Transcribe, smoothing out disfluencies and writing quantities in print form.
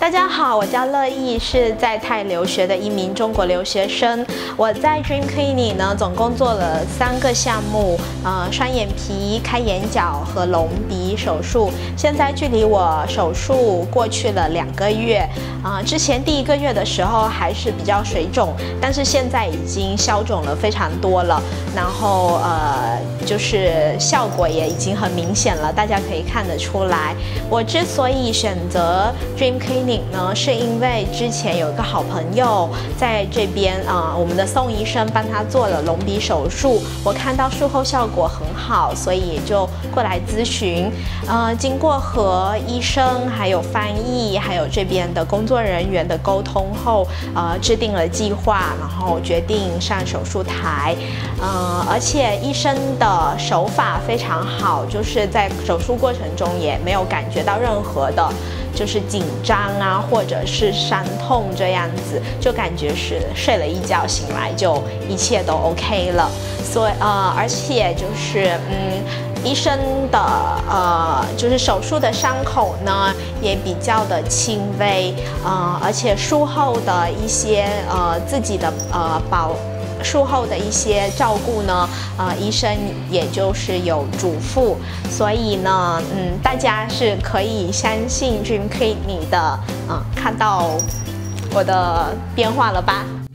大家好，我叫乐意，是在泰留学的一名中国留学生。我在 Dream Clinic 呢，总共做了3个项目，双眼皮、开眼角和隆鼻手术。现在距离我手术过去了2个月，之前第1个月的时候还是比较水肿，但是现在已经消肿了非常多了，然后就是效果也已经很明显了，大家可以看得出来。我之所以选择 Dream Clinic 呢，是因为之前有一个好朋友在这边我们的宋医生帮他做了隆鼻手术，我看到术后效果很好，所以就过来咨询。经过和医生还有翻译还有这边的工作人员的沟通后，制定了计划，然后决定上手术台。而且医生的手法非常好，就是在手术过程中也没有感觉到任何的就是紧张啊，或者是伤痛这样子，就感觉是睡了一觉醒来就一切都 OK 了。所以而且就是医生的就是手术的伤口呢也比较的轻微，而且术后的一些自己的术后的一些照顾呢，医生也就是有嘱咐，所以呢，大家是可以相信 Dream Clinic 的，看到我的变化了吧？